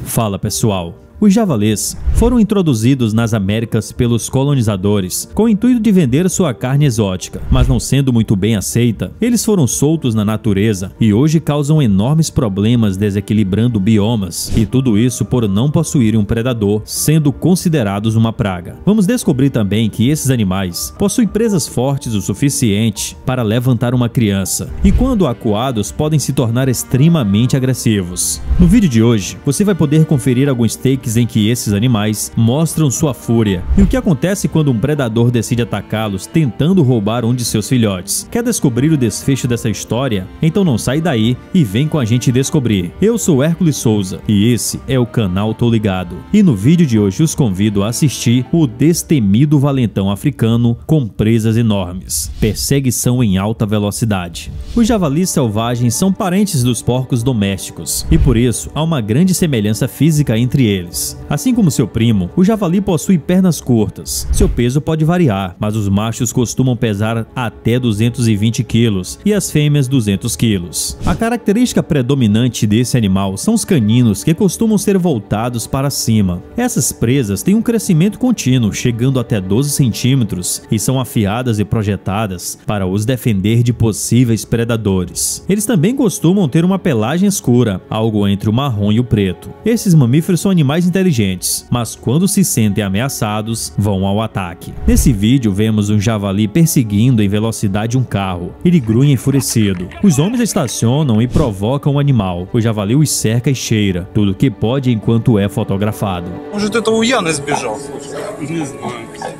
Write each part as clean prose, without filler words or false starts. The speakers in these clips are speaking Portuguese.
Fala pessoal, os javalis foram introduzidos nas Américas pelos colonizadores com o intuito de vender sua carne exótica, mas não sendo muito bem aceita, eles foram soltos na natureza e hoje causam enormes problemas desequilibrando biomas, e tudo isso por não possuírem um predador, sendo considerados uma praga. Vamos descobrir também que esses animais possuem presas fortes o suficiente para levantar uma criança, e quando acuados podem se tornar extremamente agressivos. No vídeo de hoje, você vai poder conferir alguns takes em que esses animais mostram sua fúria e o que acontece quando um predador decide atacá-los tentando roubar um de seus filhotes. Quer descobrir o desfecho dessa história? Então não sai daí e vem com a gente descobrir. Eu sou Hércules Souza e esse é o canal Tô Ligado. E no vídeo de hoje os convido a assistir o destemido valentão africano com presas enormes. Perseguição em alta velocidade. Os javalis selvagens são parentes dos porcos domésticos e por isso há uma grande semelhança física entre eles. Assim como seu primo, o javali possui pernas curtas. Seu peso pode variar, mas os machos costumam pesar até 220 quilos e as fêmeas 200 quilos. A característica predominante desse animal são os caninos que costumam ser voltados para cima. Essas presas têm um crescimento contínuo, chegando até 12 centímetros e são afiadas e projetadas para os defender de possíveis predadores. Eles também costumam ter uma pelagem escura, algo entre o marrom e o preto. Esses mamíferos são animais inteligentes, mas quando se sentem ameaçados, vão ao ataque. Nesse vídeo vemos um javali perseguindo em velocidade um carro. Ele grunha enfurecido. Os homens estacionam e provocam o animal. O javali os cerca e cheira, tudo que pode enquanto é fotografado. Может, это у Яны сбежал? Не знаю.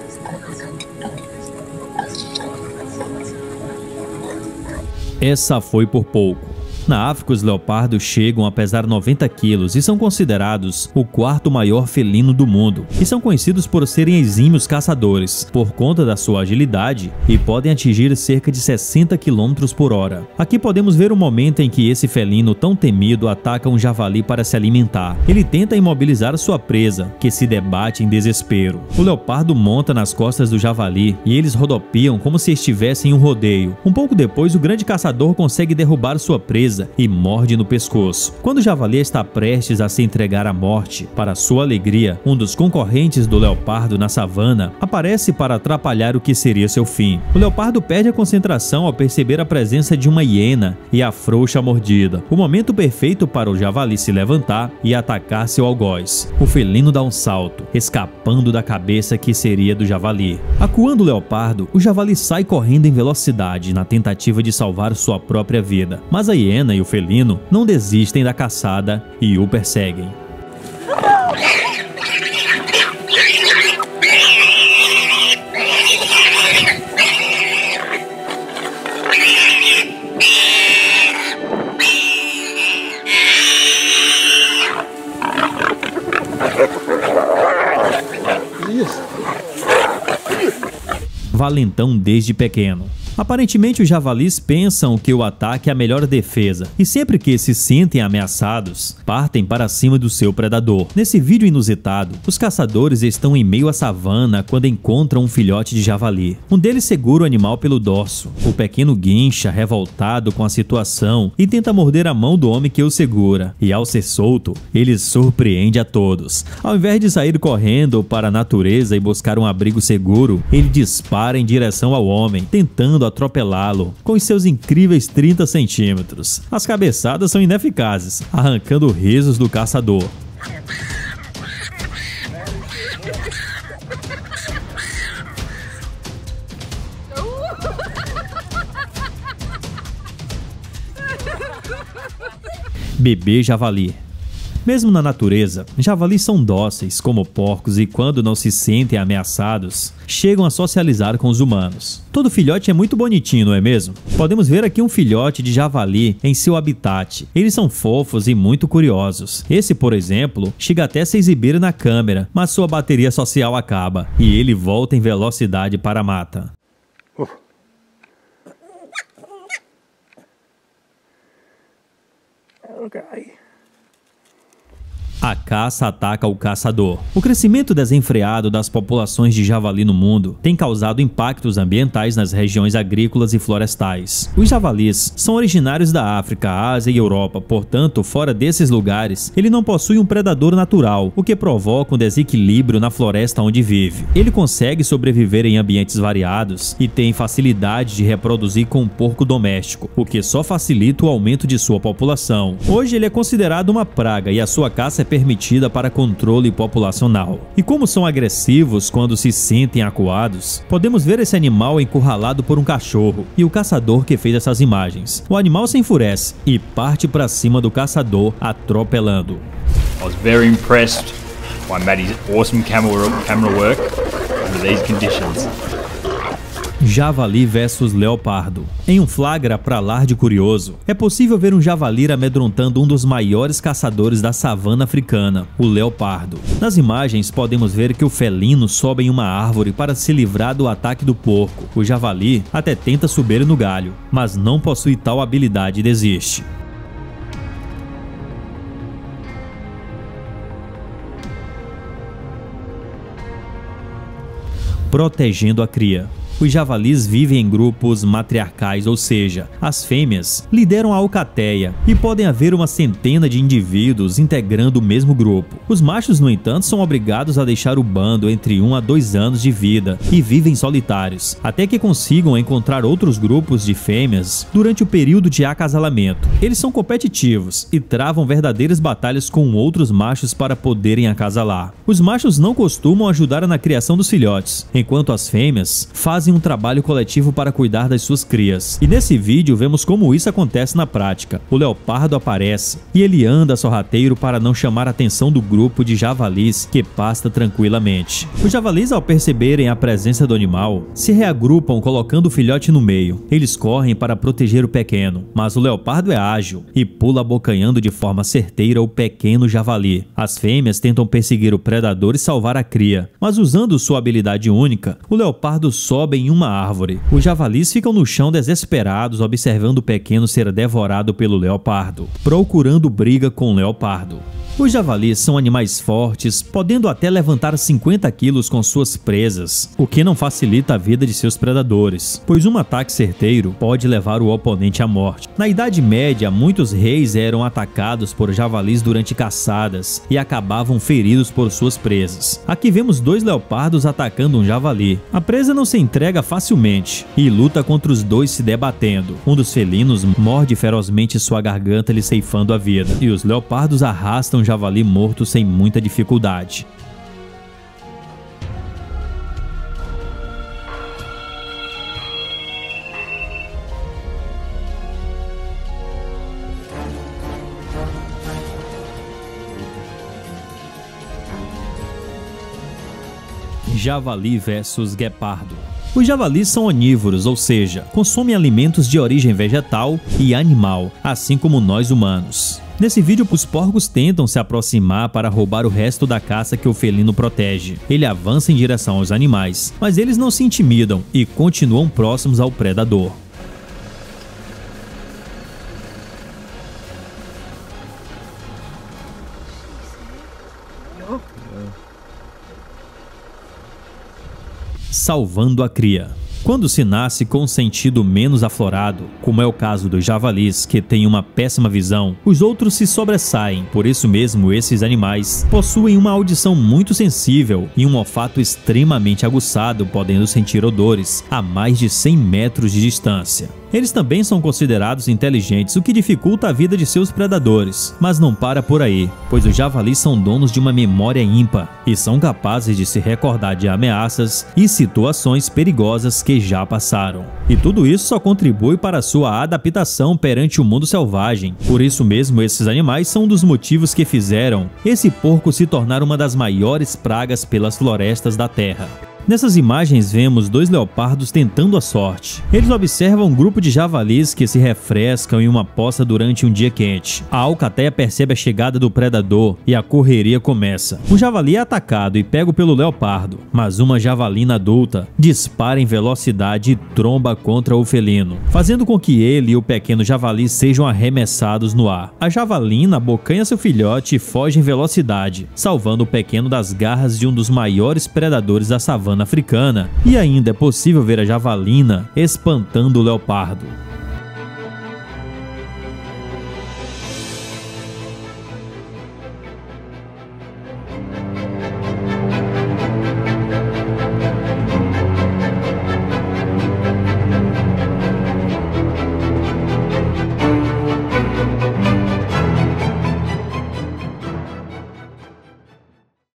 Essa foi por pouco. Na África, os leopardos chegam a pesar 90 quilos e são considerados o quarto maior felino do mundo. E são conhecidos por serem exímios caçadores, por conta da sua agilidade, e podem atingir cerca de 60 km por hora. Aqui podemos ver o momento em que esse felino tão temido ataca um javali para se alimentar. Ele tenta imobilizar sua presa, que se debate em desespero. O leopardo monta nas costas do javali e eles rodopiam como se estivessem em um rodeio. Um pouco depois, o grande caçador consegue derrubar sua presa e morde no pescoço. Quando o javali está prestes a se entregar à morte, para sua alegria, um dos concorrentes do leopardo na savana aparece para atrapalhar o que seria seu fim. O leopardo perde a concentração ao perceber a presença de uma hiena e afrouxa a mordida. O momento perfeito para o javali se levantar e atacar seu algoz. O felino dá um salto, escapando da cabeça que seria do javali. Acuando o leopardo, o javali sai correndo em velocidade na tentativa de salvar sua própria vida, mas a hiena e o felino não desistem da caçada e o perseguem. Valentão desde pequeno. Aparentemente, os javalis pensam que o ataque é a melhor defesa, e sempre que se sentem ameaçados, partem para cima do seu predador. Nesse vídeo inusitado, os caçadores estão em meio à savana quando encontram um filhote de javali. Um deles segura o animal pelo dorso. O pequeno guincha, revoltado com a situação, e tenta morder a mão do homem que o segura. E ao ser solto, ele surpreende a todos. Ao invés de sair correndo para a natureza e buscar um abrigo seguro, ele dispara em direção ao homem, tentando atropelá-lo com os seus incríveis 30 centímetros. As cabeçadas são ineficazes, arrancando risos do caçador. Bebê javali. Mesmo na natureza, javalis são dóceis como porcos e quando não se sentem ameaçados, chegam a socializar com os humanos. Todo filhote é muito bonitinho, não é mesmo? Podemos ver aqui um filhote de javali em seu habitat. Eles são fofos e muito curiosos. Esse, por exemplo, chega até a se exibir na câmera, mas sua bateria social acaba e ele volta em velocidade para a mata. A caça ataca o caçador. O crescimento desenfreado das populações de javali no mundo tem causado impactos ambientais nas regiões agrícolas e florestais. Os javalis são originários da África, Ásia e Europa, portanto, fora desses lugares, ele não possui um predador natural, o que provoca um desequilíbrio na floresta onde vive. Ele consegue sobreviver em ambientes variados e tem facilidade de reproduzir com um porco doméstico, o que só facilita o aumento de sua população. Hoje ele é considerado uma praga e a sua caça é permitida para controle populacional. E como são agressivos quando se sentem acuados, podemos ver esse animal encurralado por um cachorro e o caçador que fez essas imagens. O animal se enfurece e parte para cima do caçador, atropelando. I was very impressed by Maddie's awesome camera work under these conditions. Javali versus leopardo. Em um flagra pra lá de curioso, é possível ver um javali amedrontando um dos maiores caçadores da savana africana, o leopardo. Nas imagens podemos ver que o felino sobe em uma árvore para se livrar do ataque do porco. O javali até tenta subir no galho, mas não possui tal habilidade e desiste. Protegendo a cria. Os javalis vivem em grupos matriarcais, ou seja, as fêmeas lideram a alcateia e podem haver uma centena de indivíduos integrando o mesmo grupo. Os machos, no entanto, são obrigados a deixar o bando entre 1 a 2 anos de vida e vivem solitários, até que consigam encontrar outros grupos de fêmeas durante o período de acasalamento. Eles são competitivos e travam verdadeiras batalhas com outros machos para poderem acasalar. Os machos não costumam ajudar na criação dos filhotes, enquanto as fêmeas fazem um trabalho coletivo para cuidar das suas crias. E nesse vídeo vemos como isso acontece na prática. O leopardo aparece e ele anda sorrateiro para não chamar a atenção do grupo de javalis que pasta tranquilamente. Os javalis, ao perceberem a presença do animal, se reagrupam colocando o filhote no meio. Eles correm para proteger o pequeno, mas o leopardo é ágil e pula abocanhando de forma certeira o pequeno javali. As fêmeas tentam perseguir o predador e salvar a cria, mas usando sua habilidade única, o leopardo sobe em uma árvore. Os javalis ficam no chão desesperados, observando o pequeno ser devorado pelo leopardo, procurando briga com o leopardo. Os javalis são animais fortes, podendo até levantar 50 quilos com suas presas, o que não facilita a vida de seus predadores, pois um ataque certeiro pode levar o oponente à morte. Na Idade Média, muitos reis eram atacados por javalis durante caçadas e acabavam feridos por suas presas. Aqui vemos 2 leopardos atacando um javali. A presa não se entrega facilmente e luta contra os dois se debatendo. Um dos felinos morde ferozmente sua garganta, lhe ceifando a vida, e os leopardos arrastam javali morto sem muita dificuldade. Javali versus guepardo. Os javalis são onívoros, ou seja, consomem alimentos de origem vegetal e animal, assim como nós humanos. Nesse vídeo, os porcos tentam se aproximar para roubar o resto da caça que o felino protege. Ele avança em direção aos animais, mas eles não se intimidam e continuam próximos ao predador. Salvando a cria. Quando se nasce com um sentido menos aflorado, como é o caso dos javalis, que têm uma péssima visão, os outros se sobressaem. Por isso mesmo, esses animais possuem uma audição muito sensível e um olfato extremamente aguçado, podendo sentir odores a mais de 100 metros de distância. Eles também são considerados inteligentes, o que dificulta a vida de seus predadores. Mas não para por aí, pois os javalis são donos de uma memória ímpar e são capazes de se recordar de ameaças e situações perigosas que já passaram. E tudo isso só contribui para a sua adaptação perante o mundo selvagem. Por isso mesmo, esses animais são um dos motivos que fizeram esse porco se tornar uma das maiores pragas pelas florestas da Terra. Nessas imagens vemos 2 leopardos tentando a sorte. Eles observam um grupo de javalis que se refrescam em uma poça durante um dia quente. A alcateia percebe a chegada do predador e a correria começa. Um javali é atacado e pego pelo leopardo, mas uma javalina adulta dispara em velocidade e tromba contra o felino, fazendo com que ele e o pequeno javali sejam arremessados no ar. A javalina abocanha seu filhote e foge em velocidade, salvando o pequeno das garras de um dos maiores predadores da savana africana, e ainda é possível ver a javalina espantando o leopardo.